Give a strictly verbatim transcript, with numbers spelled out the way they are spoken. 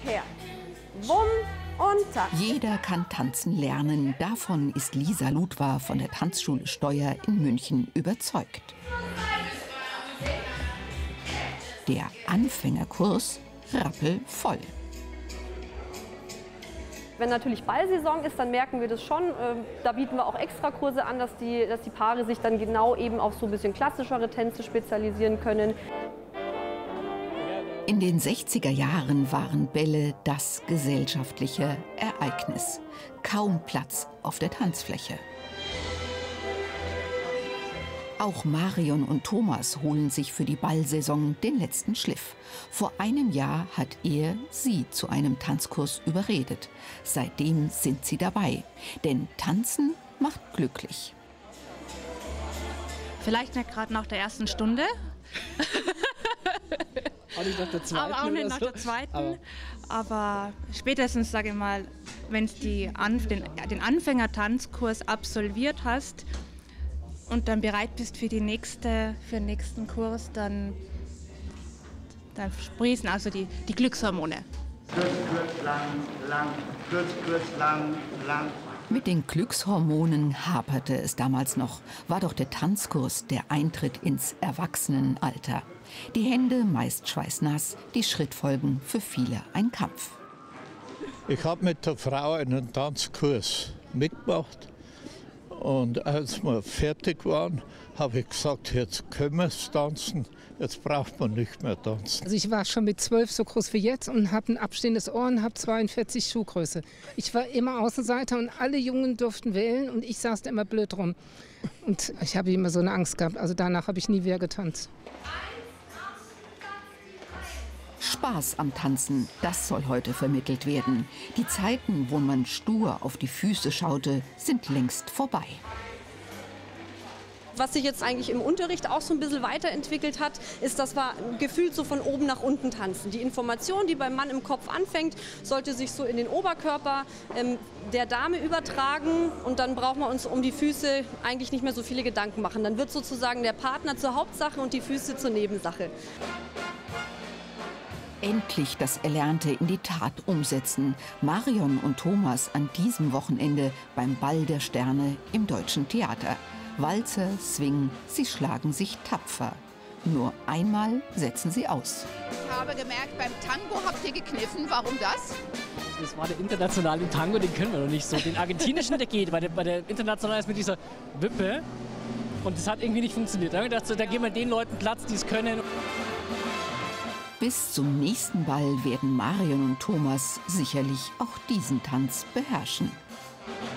her. Wumm und zack. Jeder kann tanzen lernen. Davon ist Lisa Ludwar von der Tanzschule Steuer in München überzeugt. Der Anfängerkurs rappelvoll. Wenn natürlich Ballsaison ist, dann merken wir das schon. Da bieten wir auch Extrakurse an, dass die, dass die Paare sich dann genau eben auf so ein bisschen klassischere Tänze spezialisieren können. In den sechziger Jahren waren Bälle das gesellschaftliche Ereignis. Kaum Platz auf der Tanzfläche. Auch Marion und Thomas holen sich für die Ballsaison den letzten Schliff. Vor einem Jahr hat er sie zu einem Tanzkurs überredet. Seitdem sind sie dabei. Denn Tanzen macht glücklich. Vielleicht nicht gerade nach der ersten Stunde. Auch nicht nach der zweiten. Aber auch nicht oder nach so. der zweiten. Aber, Aber spätestens, sage ich mal, wenn du Anf den, den Anfängertanzkurs absolviert hast und dann bereit bist für, die nächste, für den nächsten Kurs, dann, dann sprießen also die, die Glückshormone. Kurz, kurz, lang, lang, kurz, kurz, lang, lang. Mit den Glückshormonen haperte es damals noch. War doch der Tanzkurs der Eintritt ins Erwachsenenalter. Die Hände meist schweißnass, die Schrittfolgen für viele ein Kampf. Ich habe mit der Frau einen Tanzkurs mitgemacht. Und als wir fertig waren, habe ich gesagt, jetzt können wir es tanzen, jetzt braucht man nicht mehr tanzen. Also ich war schon mit zwölf so groß wie jetzt und habe ein abstehendes Ohr und habe zweiundvierzig Schuhgröße. Ich war immer Außenseiter und alle Jungen durften wählen und ich saß da immer blöd rum. Und ich habe immer so eine Angst gehabt, also danach habe ich nie wieder getanzt. Spaß am Tanzen, das soll heute vermittelt werden. Die Zeiten, wo man stur auf die Füße schaute, sind längst vorbei. Was sich jetzt eigentlich im Unterricht auch so ein bisschen weiterentwickelt hat, ist, dass wir gefühlt so von oben nach unten tanzen. Die Information, die beim Mann im Kopf anfängt, sollte sich so in den Oberkörper ähm, der Dame übertragen und dann brauchen wir uns um die Füße eigentlich nicht mehr so viele Gedanken machen. Dann wird sozusagen der Partner zur Hauptsache und die Füße zur Nebensache. Endlich das Erlernte in die Tat umsetzen. Marion und Thomas an diesem Wochenende beim Ball der Sterne im Deutschen Theater. Walzer, Swing, sie schlagen sich tapfer. Nur einmal setzen sie aus. Ich habe gemerkt, beim Tango habt ihr gekniffen. Warum das? das war der internationale Tango, den können wir noch nicht so. Den argentinischen, der geht, weil der, bei der internationalen ist mit dieser Wippe. Und das hat irgendwie nicht funktioniert. Da haben wir gedacht, da geben wir den Leuten Platz, die es können. Bis zum nächsten Ball werden Marion und Thomas sicherlich auch diesen Tanz beherrschen.